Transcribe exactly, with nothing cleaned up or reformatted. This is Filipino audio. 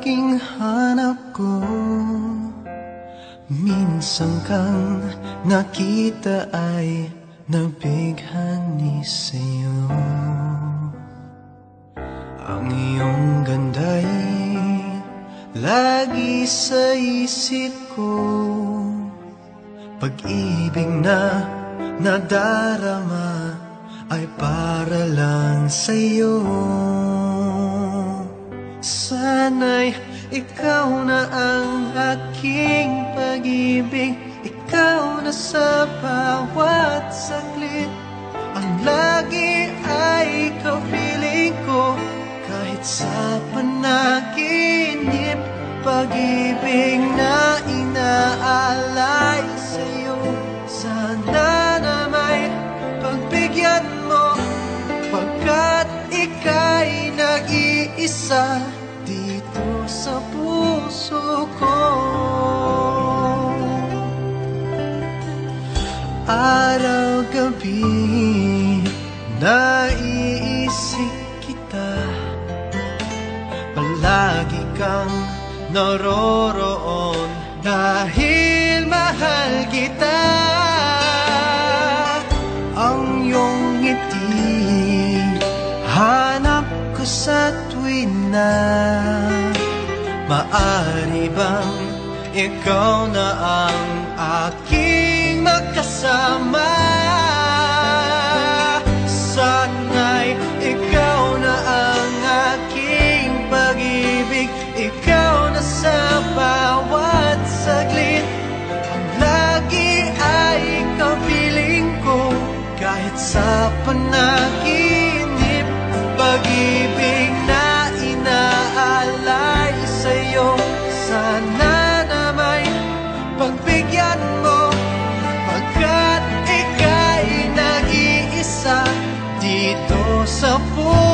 laging hanap ko. Minsan kang nakita ay nabighani sa'yo. Ang iyong ganda'y lagi sa isip ko. Pag-ibig na nadarama ay para lang sa'yo. Sana'y ikaw na ang aking pag-ibig, ikaw na sa bawat saglit. Ang lagi ay ikaw piling ko, kahit sa panaginip. Pag-ibig na inaalay sa'yo, sana na may pagbigyan mo, pagkat ika'y nag-iisa dito sa puso ko. Araw-gabi naiisip kita, palagi kang naroroon dahil mahal kita. Ang iyong ngiti hanap ko sa tuwin na. Maari bang ikaw na ang aking makasama? Sana'y ikaw na ang aking pag-ibig, ikaw na sa bawat saglit. Ang lagi ay ikaw piling ko, kahit sa panaginip. Pag-ibig na inaalay sa'yo, sana na may pagbigyan mo, pagkat ika'y nag-iisa dito sa puso.